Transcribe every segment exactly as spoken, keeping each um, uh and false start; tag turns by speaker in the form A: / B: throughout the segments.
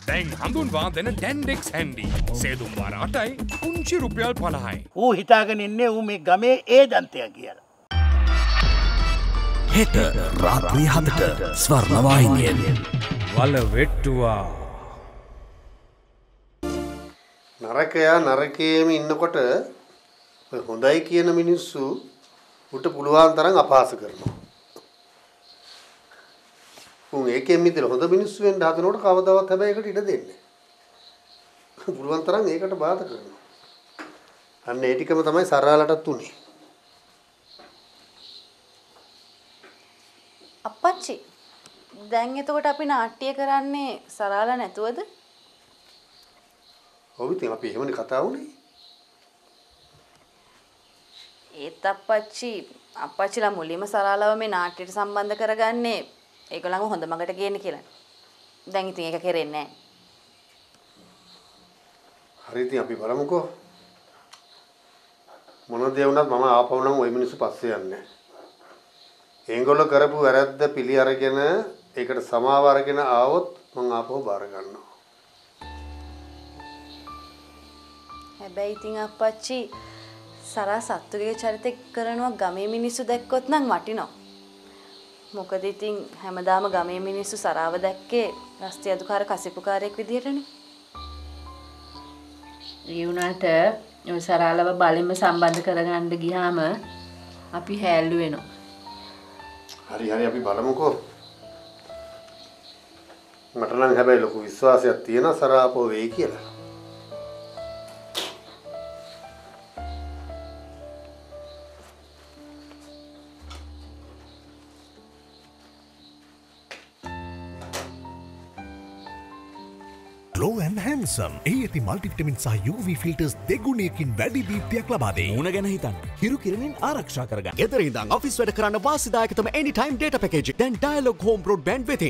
A: දැන් හඳුන්වා දෙන ඩැන්ඩෙක්ස් හැන්ඩි. සේදුම් වාර අටයි පුංචි රුපියල් පනහයි.
B: ඌ හිතාගෙන ඉන්නේ ඌ මේ ගමේ ඒජන්තයා කියලා.
C: හෙට රාත්‍රී හතට ස්වර්ණවාහිනියෙන්
A: වල වෙට්ටුවා.
D: නරකයා නරකයේම ඉන්නකොට හොඳයි කියන මිනිස්සු උට පුළුවන් තරම් අපහාස කරනවා. උන් ඒකෙන් මිදලා හොඳ මිනිස්සු වෙන්න හදනකොට කවදාවත් හැබැයි ඒකට ඉඩ දෙන්නේ නැහැ. පුළුවන් තරම් ඒකට බාධා කරනවා. අන්න ඒ ටිකම තමයි සරාලටත් උනේ.
E: අප්පච්චි දැන් එතකොට අපි නාට්‍ය කරන්නේ සරාලා නැතුවද?
D: ඔව් ඉතින් අපි එහෙමනේ කතා වුනේ.
E: ඒත් අප්පච්චි අප්පච්චිලා මුලින්ම සරාලව මේ නාට්‍යයට සම්බන්ධ කරගන්නේ ඒගොල්ලන්ව හොඳ මගට ගේන්න කියලා. දැන් ඉතින් ඒක කෙරෙන්නේ නැහැ.
D: හරි ඉතින් අපි බලමුකෝ. මොන දේ වුණත් මම ආපහු නම් ওই මිනිස්සු පස්සේ යන්නේ නැහැ. ඒගොල්ලෝ කරපු වැරද්ද පිළි අරගෙන ඒකට සමාව අරගෙන ආවොත් මම ආපහු බාර ගන්නවා.
E: හැබැයි ඉතින් අප්පච්චි සරා සත්තුගේ චරිතය කරනවා ගමේ මිනිස්සු දැක්කොත් නම් වටිනවා. මොකද ඉතින් හැමදාම ගමේ මිනිස්සු සරාව දැක්කේ රස්ති අදුකාර කසිපුකාරයෙක් විදිහටනේ.
F: ඒ වුණාට ඔය සරාලව බලෙන්ම සම්බන්ධ කරගන්න ගියාම අපි හැල්ලු වෙනවා.
D: හරි හරි අපි බලමුකෝ. මට නම් හැබැයි ලොකු විශ්වාසයක් තියෙනවා සරාපෝ වෙයි කියලා.
C: Glow and Handsome. ඒ ඇති මල්ටිවිටමින් සහ යූ වී ෆිල්ටර්ස් දෙගුණයකින් වැඩි දීප්තියක් ලබා දෙයි.
G: මුණ ගැන හිතන්න. හිරු කිරණින් ආරක්ෂා කරගන්න.
C: ගෙදර ඉඳන් ඔෆිස් වැඩ කරන්න වාසිදායකතම anytime data package. දැන් Dialog Home Broadband වෙතින්.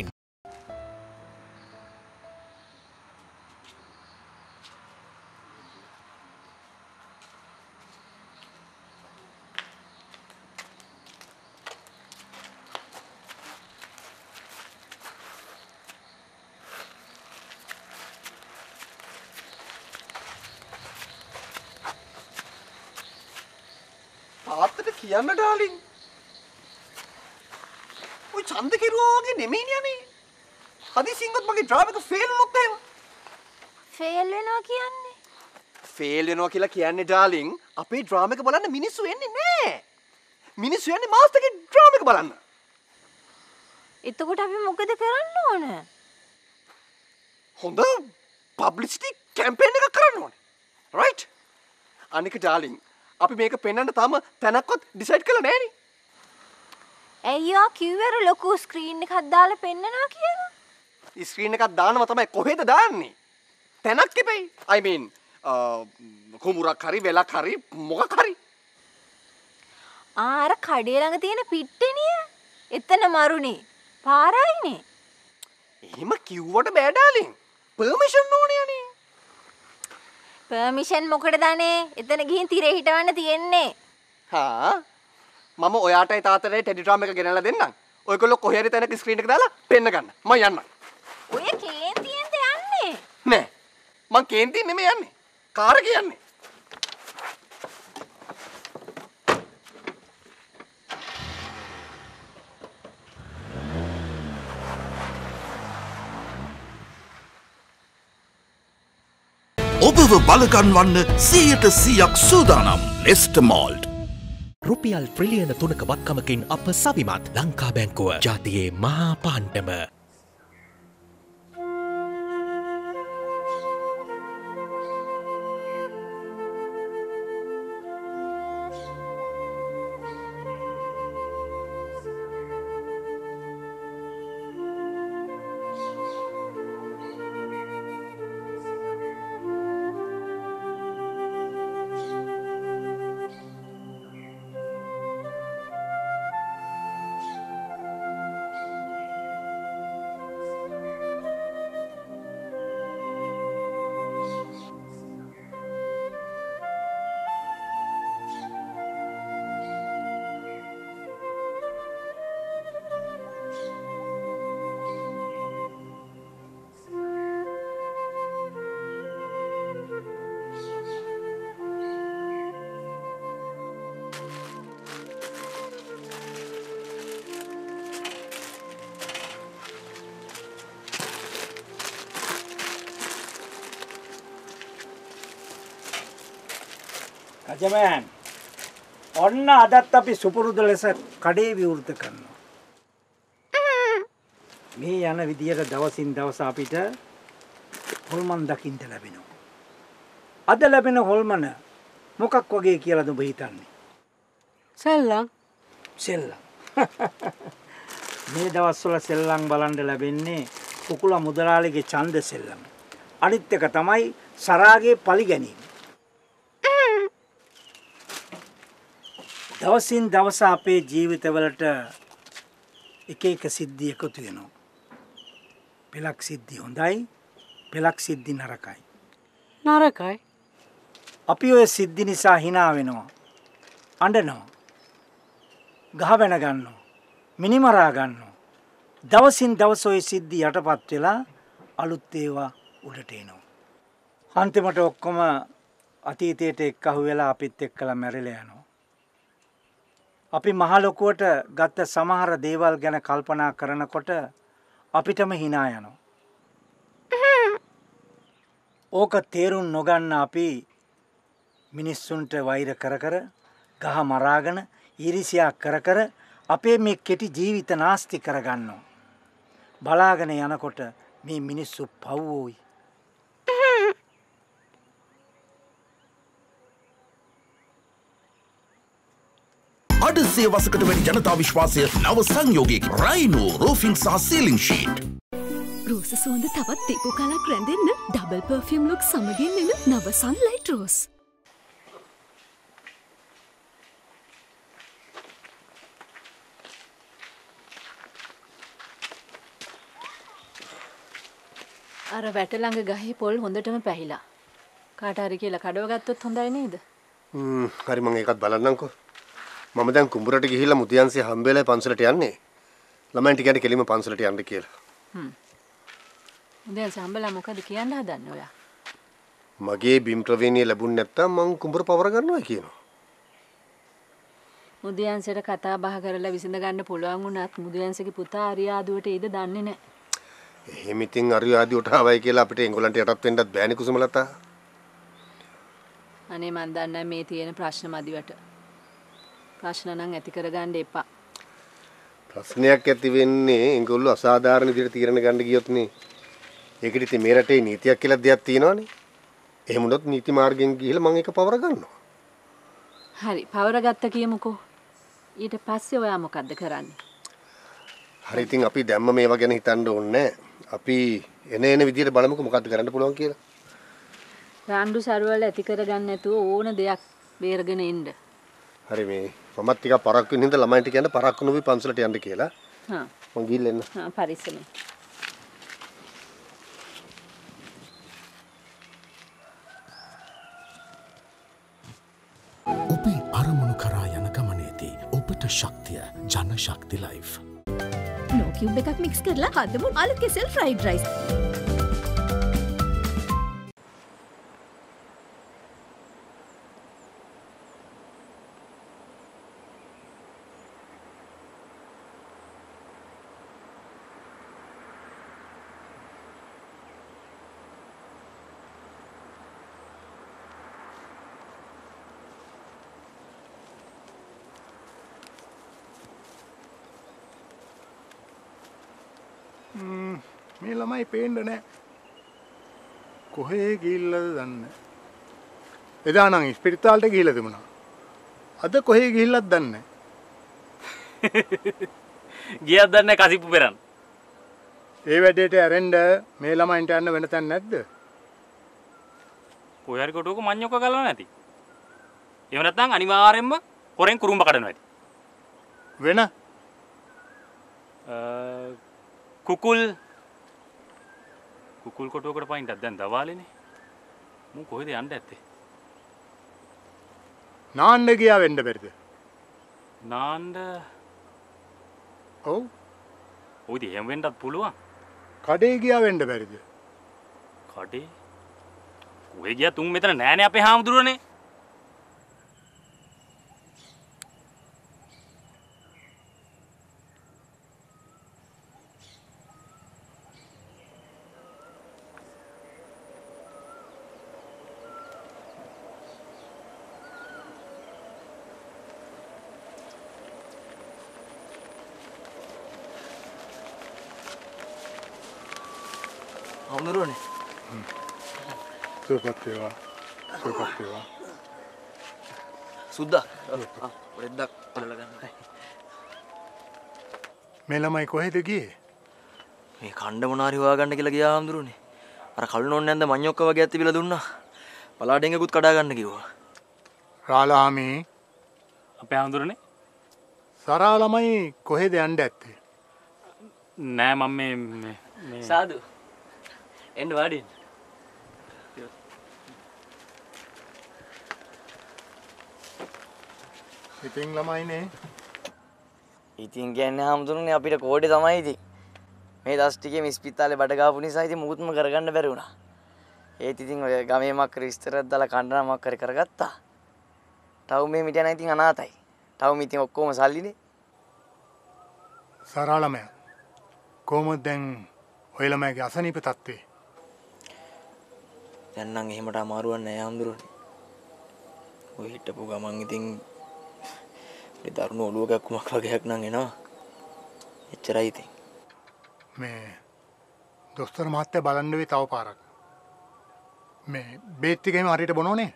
H: තාත්තට කියන්න ඩාලින්. ඔය ඡන්ද කෙරුවා වගේ නෙමෙයිනේ අනේ. හදිසියෙන්වත් මගේ ඩ්‍රයිව් එක ෆේල් වුණොත් එහෙම.
I: ෆේල් වෙනවා කියන්නේ?
H: ෆේල් වෙනවා කියලා කියන්නේ ඩාලින් අපේ ඩ්‍රාම එක බලන්න මිනිස්සු එන්නේ නැහැ. මිනිස්සු යන්නේ මාස්ටර්ගේ ඩ්‍රාම එක බලන්න.
I: එතකොට අපි මොකද කරන්න ඕන?
H: හොඳ පබ්ලිසිටි කැම්පේන් එකක් කරන්න ඕනේ. රයිට්? අනික ඩාලින් අපි මේක පෙන්වන්න තාම තැනක්වත් ඩිසයිඩ් කරලා නැහැනේ.
I: අයියෝ කිව්වර ලොකු ස්ක්‍රීන් එකක් දාලා පෙන්නනවා කියලා.
H: ස්ක්‍රීන් එකක් දානවා තමයි කොහෙද දාන්නේ? තැනක් කිපෙයි. I mean කුමුරක් හරි වෙලක් හරි මොකක් හරි.
I: ආ අර කඩේ ළඟ තියෙන පිට්ටනිය. එතන මරුනේ. පාරයිනේ.
H: එහෙම කිව්වට බෑ ඩාලින්. පර්මිෂන් ඕනේ අනේ.
I: පර්මිෂන් මොකටද අනේ? එතන ගිහින් තිරේ හිටවන්න තියෙන්නේ.
H: හා මම ඔයාටයි තාත්තටයි ටෙඩි ඩ්‍රාම එක ගෙනල්ලා දෙන්නම්. ඔයගොල්ලෝ කොහේ හරි තැනක ස්ක්‍රීන් එක දාලා පෙන්න ගන්න. මම යන්නම්.
I: ඔය කේන්තියෙන්ද යන්නේ?
H: නෑ. මං කේන්තියෙන් නෙමෙයි යන්නේ. කාර් එකේ යන්නේ.
C: ඔබව බලගන්වන්න සීයට සීයක් සූදානම් ලෙස්ටර් මෝල්ට්. රුපියල් ට්‍රිලියන තුනක වත්කමකින් අප සවිමත් ලංකා බැංකුව ජාතියේ මහා පාණ්ඩම.
J: අජමෑන් ඔන්න අදත් අපි සුපුරුදු ලෙස කඩේ විවෘත කරනවා. මේ යන විදියට දවසින් දවස අපිට හොල්මන් දකින්න ලැබෙනවා. අද ලැබෙන හොල්මන මොකක් වගේ කියලාද ඔබ හිතන්නේ?
K: සෙල්ලම්.
J: සෙල්ලම්. මේ දවස්වල සෙල්ලම් බලන්න ලැබෙන්නේ කුකුලා මුදලාලිගේ ඡන්ද සෙල්ලම. අනිත් එක තමයි සරාගේ පලි ගැනීම. දවසින් දවස අපේ ජීවිතවලට එක එක සිද්ධි එකතු වෙනවා. පෙලක් සිද්ධි හොඳයි, පෙලක් සිද්ධි නරකයි.
K: නරකයි.
J: අපි ඔය සිද්ධි නිසා hina වෙනවා. අඬනවා. ගහවෙන ගන්නවා. මිනිමරා ගන්නවා. දවසින් දවස ඔය සිද්ධි යටපත් වෙලා අලුත් ඒවා උඩට එනවා. අන්තිමට ඔක්කොම අතීතයට එක්කහුව වෙලා අපිත් එක්කලා මැරිලා යනවා. අපි මහ ලොකුවට ගත්ත සමහර දේවල් ගැන කල්පනා කරනකොට අපිටම hina යනවා. ඕක තේරුම් නොගන්න අපි මිනිස්සුන්ට වෛර කර කර ගහ මරාගෙන ඊර්ෂ්‍යා කර කර අපේ මේ කෙටි ජීවිත නාස්ති කරගන්නවා. බලාගෙන යනකොට මේ මිනිස්සු පව්වෝයි.
C: අඩසේ වසකට වැඩි ජනතා විශ්වාසය නව සංයෝගයක රයිනෝ රෝෆිං සහ සීලිං ෂීට්.
L: රෝස සුවඳ තවත් තෙකු කලක් රැඳෙන්න ඩබල් පර්ෆියුම් ලුක් සමගින් එන නව සන්ලයිට් රෝස්.
F: අර වැට ළඟ ගහේ පොල් හොඳටම පැහිලා. කාට හරි කියලා කඩව ගත්තොත් හොඳයි නේද?
D: හ්ම් හරි මම ඒකත් බලන්නම්කෝ. මම දැන් කුඹරට ගිහිල්ලා මුතියන්සේ හම්බෙලා පන්සලට යන්නේ. ළමයින්ට කියන්නේ කෙලිම පන්සලට යන්න කියලා.
F: හ්ම්. මුතියන්සේ හම්බෙලා මොකද කියන්න හදන්නේ ඔයා?
D: මගේ බිම් ප්‍රවේණිය ලැබුණ නැත්තම් මං කුඹර පවර ගන්නවා කියනවා.
F: මුතියන්සේට කතා බහ කරලා විසඳ ගන්න පුළුවන් වුණත් මුතියන්සේගේ පුතා අරියාදුවට ඉද දන්නේ නැහැ.
D: එහෙම ඉතින් අරියාදුවට ආවයි කියලා අපිට එංගලන්ට යටත් වෙන්නත් බෑනේ කුසුමලතා.
F: අනේ මන් දන්නේ මේ තියෙන ප්‍රශ්න මදිවට. ප්‍රශ්න නම් ඇති කරගන්න එපා.
D: ප්‍රශ්නයක් ඇති වෙන්නේ ඒගොල්ලෝ අසාධාරණ විදිහට තීරණ ගන්න ගියොත් නේ. ඒකට ඉතින් මේ රටේ නීතියක් කියලා දෙයක් තියෙනවනේ. එහෙම වුණොත් නීති මාර්ගයෙන් ගිහිල්ලා මම ඒක පවර ගන්නවා.
F: හරි පවර ගත්ත කියමුකෝ. ඊට පස්සේ ඔයා මොකද්ද කරන්නේ?
D: හරි ඉතින් අපි දැම්ම මේවා ගැන හිතන්න ඕනේ. අපි එන එන විදිහට බලමුකෝ මොකද්ද කරන්න පුළුවන් කියලා.
F: රාණ්ඩු සරුවල ඇති කරගන්න නැතුව ඕන දෙයක් බේරගෙන ඉන්න.
D: හරි මේ මමත් ටිකක් පරක්කු වෙන හින්දා ළමයින්ට කියන්න පරක්කු නොවි පන්සලට යන්න කියලා.
F: හා.
D: මං ගිහිල්ලා එන්න.
F: හා පරිස්සමෙන්.
C: ඔබේ අරමුණු කරා යන ගමනේදී ඔබට ශක්තිය Janashakthi life.
L: Knorr cube එකක් මික්ස් කරලා හදමු අලු කෙසෙල් ෆ්‍රයිඩ් රයිස්.
A: මේ ළමයි පේන්න නැහැ. කොහේ ගිහිල්ලාද දන්නේ. එදා නම් ස්පිරිතාලට ගිහිල්ලා තිබුණා. අද කොහේ ගිහිල්ලාද දන්නේ නැහැ.
M: ගියත් දන්නේ නැහැ කසිප්පු පෙරන්.
A: ඒ වැඩේට ඇරෙන්න මේ ළමයින්ට යන්න වෙන තැන නැද්ද?
M: කොහේ හරි කොටුවක මඤ්ඤොක්ක ගලනවා නැති. එහෙම නැත්නම් අනිවාර්යෙන්ම හොරෙන් කුරුම්බ කඩනවා ඇති.
A: වෙන
M: කුකුල් කුකුල් කොටුවකට පයින්ටත් දැන් දවාලේනේ. මු කොහෙද යන්න ඇත්තේ?
A: නාන්න ගියා වෙන්න බැරිද?
M: නාන්න
A: ඔව්.
M: ඔය ඉතින් එහෙම වෙන්නත් පුළුවන්.
A: කඩේ ගියා වෙන්න බැරිද?
M: කඩේ? කොහෙ ගියා තුන් මෙතන නෑනේ අපේ හාමුදුරුවනේ.
N: හඳුරන්නේ.
A: සුවපත් වේවා. සුවපත් වේවා.
N: සුද්දා. ආ පොඩ්ඩක් බලලා ගන්න.
A: මේ ළමයි කොහෙද ගියේ?
N: මේ කණ්ඩ මොනාරි හොයාගන්න කියලා ගියා හඳුරන්නේ. අර කලු නෝන් නැන්ද මඤ්ඤොක්ක වගේ අත් තිබිලා දුන්නා. බලාඩෙන්ගකුත් කඩා ගන්න කිව්වා.
A: රාලාමි
M: අපේ හඳුරන්නේ
A: සරා ළමයි කොහෙද යන්න ඇත්තේ?
M: නෑ මම මේ මේ
N: සාදු. එන්න වාඩි වෙන්න.
A: ඉතින් ළමයිනේ.
N: ඉතින් කියන්නේ හඳුරන්නේ අපිට කෝඩේ තමයි ඉතින්. මේ දස් ටිකේ මේ ස්පිතාලේ බඩ ගාපු නිසා ඉතින් මුකුත්ම කරගන්න බැරි වුණා. ඒත් ඉතින් ඔය ගමේ මක්කර විස්තරයක් දාලා කණ්ඩායමක් කර කරගත්තා. ටවුම් මේ මිටියන ඉතින් අනාතයි. ටවුම් ඉතින් ඔක්කොම සල්ලිනේ.
A: සරා ළමයා කොහොමද දැන් ඔය ළමයාගේ අසනීප තත්ත්වේ?
N: දැන් නම් එහෙමට අමාරුවක් නෑ හඳුරන්නේ. ඔය හිටපු ගමන් ඉතින් ඒ දරුණු ඔළුව කැක්කුමක් වගේක් නම් එනවා. එච්චරයි ඉතින්.
A: මේ දොස්තර මහත්තයා බලන්න වෙයි තව පාරක්. මේ බේත් ටික එහෙම හරියට බොනෝනේ?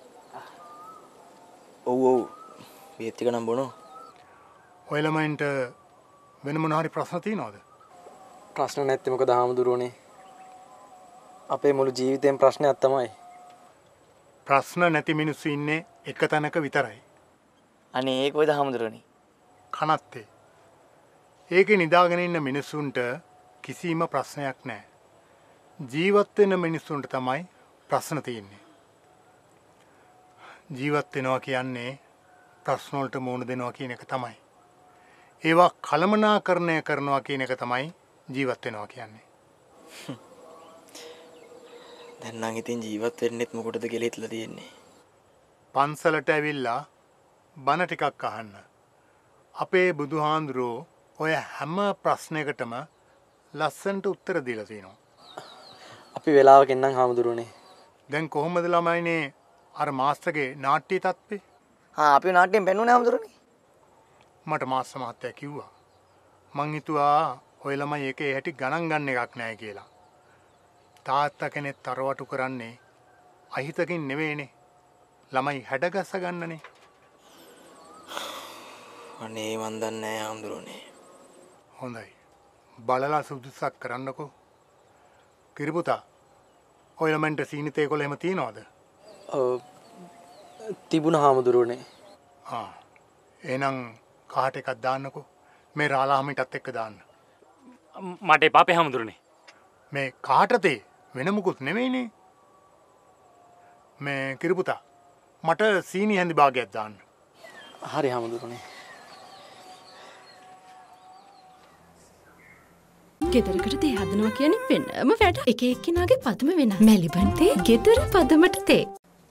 N: ඔව් ඔව්. බේත් ටික නම් බොනෝ.
A: ඔය ළමයින්ට වෙන මොන හරි ප්‍රශ්න තියෙනවද?
O: ප්‍රශ්න නැත්තේ මොකද හාමුදුරුවනේ? අපේ මුළු ජීවිතේම ප්‍රශ්නයක් තමයි.
A: ප්‍රශ්න නැති මිනිස්සු ඉන්නේ එක තැනක විතරයි.
N: අනේ ඒක කොයිද හාමුදුරුවනේ?
A: කනත්තේ. ඒකේ නිදාගෙන ඉන්න මිනිස්සුන්ට කිසිම ප්‍රශ්නයක් නැහැ. ජීවත් වෙන මිනිස්සුන්ට තමයි ප්‍රශ්න තියෙන්නේ. ජීවත් වෙනවා කියන්නේ ප්‍රශ්න වලට මුහුණ දෙනවා කියන එක තමයි. ඒවා කළමනාකරණය කරනවා කියන එක තමයි ජීවත් වෙනවා කියන්නේ.
N: දැන් නම් ඉතින් ජීවත් වෙන්නෙත් මොකටද කියලා හිතලා තියෙන්නේ.
A: පන්සලට ඇවිල්ලා බණ ටිකක් අහන්න. අපේ බුදුහාඳුරෝ ඔය හැම ප්‍රශ්නයකටම ලස්සනට උත්තර දීලා තියෙනවා.
O: අපි වෙලාවක එන්නම් හාමුදුරුවනේ.
A: දැන් කොහොමද ළමයිනේ අර මාස්ටර්ගේ නාට්‍ය තත්ත්වේ?
N: ආ අපි නාට්‍යයෙන් පෙන්නුනේ හාමුදුරුවනේ.
A: මට මාස්ටර් මහත්තයා කිව්වා. මං හිතුවා ඔය ළමයි එකේ හැටි ගණන් ගන්න එකක් නැහැ කියලා. තාත්තා කෙනෙක් තරවටු කරන්නේ අහිතකින් නෙවෙයිනේ. ළමයි හැඩගස්ස ගන්නනේ.
N: අනේ මන් දන්නේ නැහැ හාමුදුරුවනේ.
A: හොඳයි. බලලා සුදුසුසක් කරන්නකෝ. කිරිපුතා. ඔය ළමන්ට සීනිතේ කොළ එහෙම තියනවද?
O: ඔව්. තිබුණා හාමුදුරුවනේ.
A: ආ. එහෙනම් කාට එකක් දාන්නකෝ. මේ රාලාහමිටත් එක්ක දාන්න.
M: මට එපා අපේ හාමුදුරනේ.
A: මේ කාටද වෙන මුකුත් නෙවෙයිනේ. මේ කිරිපුතා මට සීනි හැඳි භාගයක් දාන්න.
O: හරි හාමුදුරුවනේ.
L: ගෙදරකට තේ හදනවා කියන්නේ වෙනම වැඩ. එක එක්කෙනාගේ පදම වෙනස්. මැලිබන් තේ ගෙදර පදමට තේ.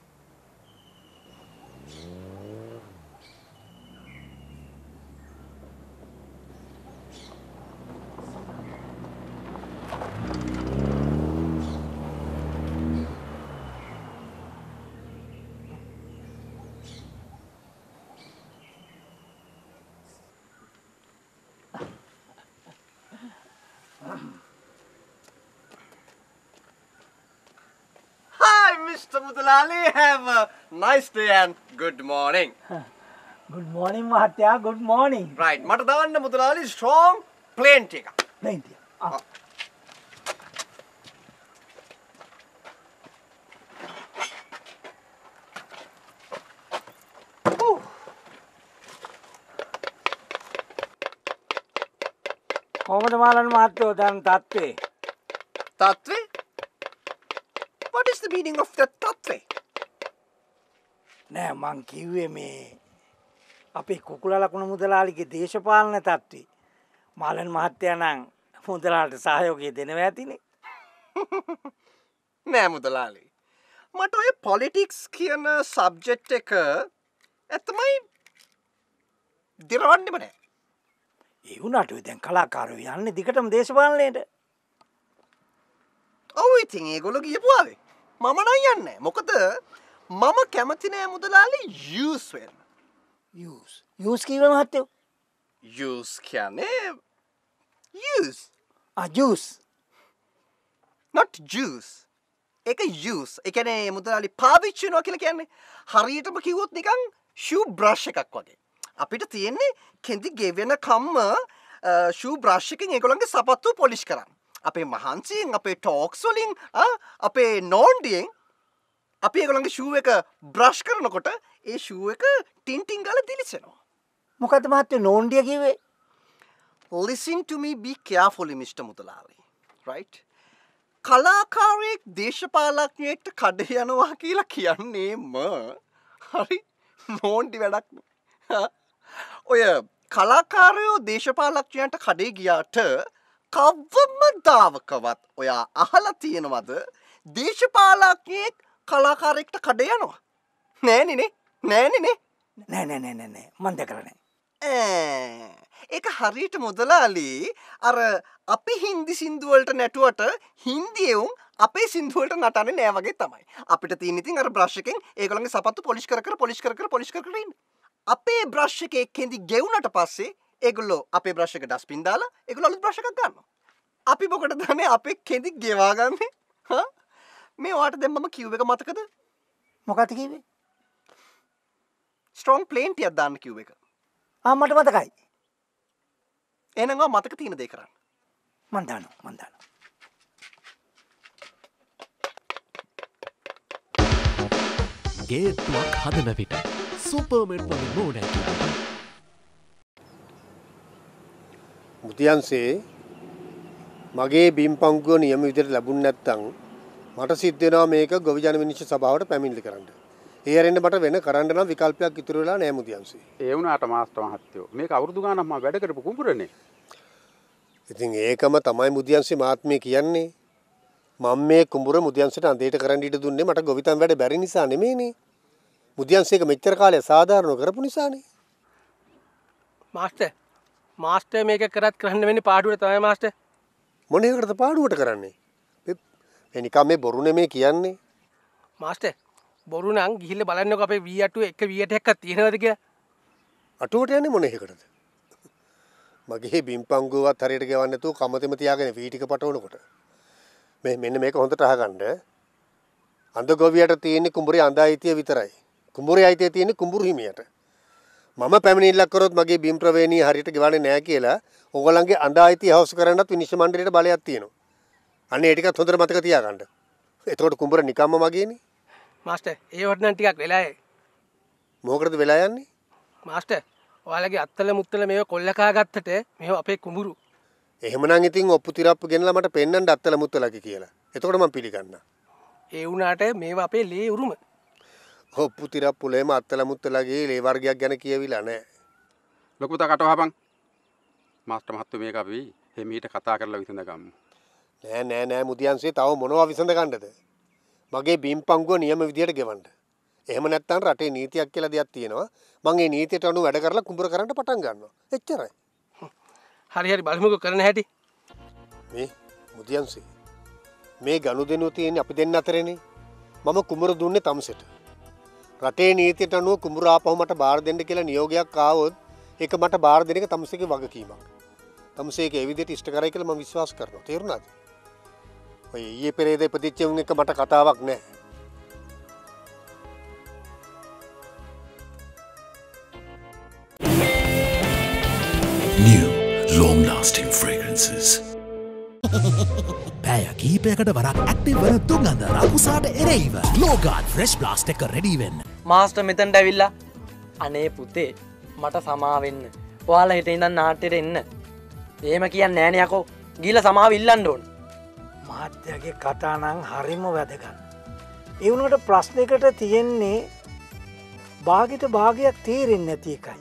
H: Mister Mutulali, have a nice day and good morning.
J: Good morning, Mahatya. Good morning.
H: Right. Mata dawanna Mutulali strong plain tea.
J: Plain tea. Ah. කොහොමද මාලන් මහත්තයෝ දැන් තත්ත්වේ?
H: තත්ත්වේ? What is the meaning of that තත්ත්වේ?
J: නෑ මං කිව්වේ මේ අපේ කුකුල ලකුණු මුදලාලිගේ දේශපාලන තත්ත්වේ. මාලන් මහත්තයා නම් මුදලාලට සහයෝගය දෙනවා ඇතිනේ.
H: නෑ මුදලාලි. මට ඔය පොලිටික්ස් කියන සබ්ජෙක්ට් එක ඇත්තමයි දිරවන්නෙම නෑ.
J: ඒ වුණාට ඔය දැන් කලාකාරයෝ යන්නේ දිගටම දේශපාලනයට.
H: ඔව් ඉතින් ඒගොල්ලෝ ගියපුවාවේ. මම නම් යන්නේ. මොකද මම කැමති නෑ මුදලාලි යූස් වෙන්න.
J: යූස්. යූස් කියව මහත්තයෝ.
H: යූස් කියන්නේ යූස්.
J: ආ ජූස්.
H: not juice. ඒක use. ඒ කියන්නේ මුදලාලි පාවිච්චි කරනවා කියලා කියන්නේ හරියටම කිව්වොත් නිකන් shoe brush එකක් වගේ. අපිට තියෙන්නේ කෙඳි ගෙවෙන කම්ම shoe brush එකෙන් ඒගොල්ලන්ගේ සපත්තු polish කරන්න. අපේ මහන්සියෙන් අපේ talks වලින් අපේ නෝන්ඩියෙන් අපි ඒගොල්ලන්ගේ shoe එක brush කරනකොට ඒ shoe එක ටින් ටින් ගාලා දිලිසෙනවා.
J: මොකද මහත්තයෝ නෝන්ඩිය කිව්වේ?
H: Listen to me, be carefully, Mister Mutalali. Right? කලාකාරයෙක් දේශපාලඥයෙක්ට කඩ යනවා කියලා කියන්නේම හරි නෝන්ඩි වැඩක් නේ. ඔය කලාකාරයෝ දේශපාලඥයන්ට කඩේ ගියාට කවමදාවකවත් ඔයා අහලා තියෙනවද දේශපාලඥයෙක් කලාකාරයෙක්ට කඩ යනවා? නෑනේ නේ. නෑනේ නේ.
J: නෑ නෑ නෑ නෑ මන් දැකලා නෑ.
H: ඈ ඒක හරියට මුදලාලි අර අපි හින්දි සින්දු වලට නැටුවට හින්දියුන් අපේ සින්දු වලට නටන්නේ නෑ වගේ තමයි. අපිට තියෙන ඉතින් අර බ්‍රෂ් එකෙන් ඒගොල්ලන්ගේ සපත්තු පොලිෂ් කර කර පොලිෂ් කර කර පොලිෂ් කර කර ඉන්න. අපේ බ්‍රෂ් එකේ කෙඳි ගෙවුනට පස්සේ ඒගොල්ලෝ අපේ බ්‍රෂ් එක ඩස්බින් දාලා ඒගොල්ලෝ අලුත් බ්‍රෂ් එකක් ගන්නවා. අපි මොකටද දන්නේ අපේ කෙඳි ගෙවා ගන්නේ? හා මේ ඔයාට දැන් මම කිව් එක මතකද?
J: මොකක්ද කිව්වේ?
H: ස්ට්‍රොං ප්ලේන් ටිකක් දාන්න කිව් එක.
J: ආ මට මතකයි.
H: එහෙනම් ඔයා මතක තියෙන දේ කරන්න.
J: මන් දානවා මන් දානවා.
C: ගේට්ටුවක් හදන විට සුපර්මෙන් වලින් නෝනෑ.
D: මුතියන්සේ මගේ බිම් පංගුව නියම විදිහට ලැබුණ නැත්නම් මට සිද්ධ වෙනවා මේක ගොවි ජන විනිශ්චය සභාවට පැමිණිලි කරන්න. ඒ හැරෙන්න මට වෙන කරන්න නම් විකල්පයක් ඉතුරු වෙලා නැහැ මුතියන්සේ.
P: ඒ වුණාට මාස්ටර් මහත්තයෝ මේක අවුරුදු ගානක් මම වැඩ කරපු කුඹුරනේ.
D: ඉතින් ඒකම තමයි මුතියන්සේ මාත්මේ කියන්නේ. මම මේ කුඹුර මුතියන්සට අඳේට කරන්න ඉඩ දුන්නේ මට ගොවිතැන් වැඩ බැරි නිසා නෙමෙයිනේ. මුතියන්සේක මෙච්චර කාලය සාධාරණව කරපු නිසානේ.
Q: මාස්ටර් මාස්ටර් මේක කරත් කරන්න වෙන්නේ පාඩුවට තමයි මාස්ටර්.
D: මොන එකටද පාඩුවට කරන්නේ? මේ නිකන් මේ බොරු නෙමේ කියන්නේ.
Q: මාස්ටර් බොරු නම් ගිහිල්ලා බලන්නකෝ අපේ වී අටුවේ එක වී අටයක් තියෙනවද කියලා.
D: අටුවට යන්නේ මොන එකටද? මගේ බිම්පංගුවත් හරියට ගෙවන්න නැතුව කමතෙම තියාගෙන වී ටික පටවනකොට මේ මෙන්න මේක හොඳට අහගන්න. අඳ ගොවියට තියෙන්නේ කුඹුරේ අඳ අයිතිය විතරයි. කුඹුරේ අයිතිය තියෙන්නේ කුඹුරු හිමියට. මම පැමිණිල්ලක් කරොත් මගේ බිම් ප්‍රවේණිය හරියට ගෙවන්නේ නැහැ කියලා ඕගොල්ලන්ගේ අඳ අයිතිය හවුස් කරන්නත් විනිශ්චය මණ්ඩලයට බලයක් තියෙනවා. අන්න ඒ ටිකත් හොඳට මතක තියාගන්න. එතකොට කුඹුර නිකම්ම මගේනේ.
Q: මාස්ටර් ඒ වට නම් ටිකක් වෙලායි.
D: මොකටද වෙලා යන්නේ?
Q: මාස්ටර් ඔයාලගේ අත්තල මුත්තල මේව කොල්ල කාගත්තට මේව අපේ කුඹුරු.
D: එහෙමනම් ඉතින් ඔප්පු තිරප්පු ගෙනලා මට පෙන්නන්න අත්තල මුත්තලගේ කියලා. එතකොට මම පිළිගන්නවා.
Q: ඒ වුණාට මේව අපේ ලේ උරුම.
D: ඔප්පු තිරප්පු ලේම අත්තල මුත්තලගේ ලේ වර්ගයක් ගැන කියවිලා නැහැ.
P: ලොකු පුතා කටවහපන්. මාස්ටර් මහත්තයෝ මේක අපි හිමීට කතා කරලා විසඳ ගමු.
D: නෑ නෑ නෑ මුදියන්සේ තව මොනවා විසඳ ගන්නද? මගේ බිම් පංගුව නියම විදියට ගෙවන්න. එහෙම නැත්නම් රටේ නීතියක් කියලා දෙයක් තියෙනවා. මම ඒ නීතියට අනුව වැඩ කරලා කුඹුර කරන්න පටන් ගන්නවා. එච්චරයි.
Q: හරි හරි බලමුකෝ කරන හැටි.
D: මේ මුදියන්සේ මේ ගනුදෙනුව තියෙන්නේ අපි දෙන්න අතරේනේ. මම කුඹුර දුන්නේ තමුසෙට. රටේ නීතියට අනුව කුඹුර ආපහු මට බාර දෙන්න කියලා නියෝගයක් ආවොත් ඒක මට බාර දෙන එක තමුසේගේ වගකීමක්. තමුසේක ඒ විදිහට ඉෂ්ට කරයි කියලා මම විශ්වාස කරනවා. තේරුණාද? ඔය ඊයේ පෙරේද ඉපදිච්ච උන් එක මට කතාවක් නැහැ.
C: New long lasting fragrances. පැය කීපයකට වරක් ඇක්ටිව් වන තුන්ගඳ රකුසාට එරෙහිව ග්ලෝගාඩ් ෆ්‍රෙෂ් ප්ලාස්ට් එක රෙඩි වෙන්න.
N: මාස්ටර් මෙතනට ඇවිල්ලා අනේ පුතේ මට සමා වෙන්න. ඔයාලා හිටින් ඉඳන් නාට්‍යෙට එන්න. එහෙම කියන්නේ නෑනේ යකෝ. ගිහලා සමාව ඉල්ලන්න ඕන.
J: මහත්තයාගේ කතා නම් හරිම වැදගත්. ඒ වුණාට ප්‍රශ්නයකට තියෙන්නේ භාගයට භාගයක් තීරෙන්නේ නැති එකයි.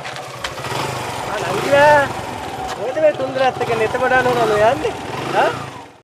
Q: අනංගිලා මොකද මේ තුන්දරත් එක නෙත බඩන උනන යන්නේ? හා?